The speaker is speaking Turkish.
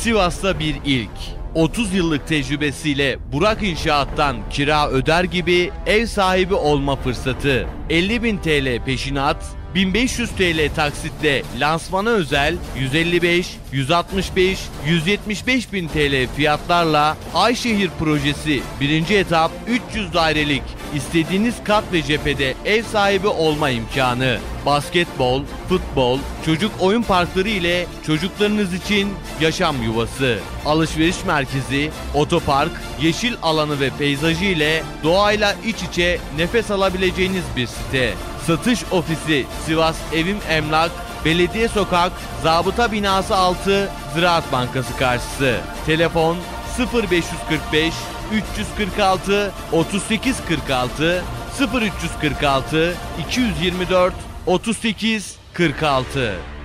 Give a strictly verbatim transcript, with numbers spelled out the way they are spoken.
Sivas'ta bir ilk. otuz yıllık tecrübesiyle Burak İnşaat'tan kira öder gibi ev sahibi olma fırsatı. elli bin T L peşinat, bin beş yüz T L taksitle lansmana özel yüz elli beş, yüz altmış beş, yüz yetmiş beş bin T L fiyatlarla Ayşehir projesi birinci etap üç yüz dairelik istediğiniz kat ve cephede ev sahibi olma imkanı. Basketbol, futbol, çocuk oyun parkları ile çocuklarınız için yaşam yuvası. Alışveriş merkezi, otopark, yeşil alanı ve peyzajı ile doğayla iç içe nefes alabileceğiniz bir site. Satış ofisi Sivas Evim Emlak, Belediye Sokak, Zabıta Binası altı, Ziraat Bankası karşısı. Telefon sıfır beş kırk beş, üç yüz kırk altı, otuz sekiz kırk altı, sıfır üç yüz kırk altı, iki yüz yirmi dört, otuz sekiz kırk altı.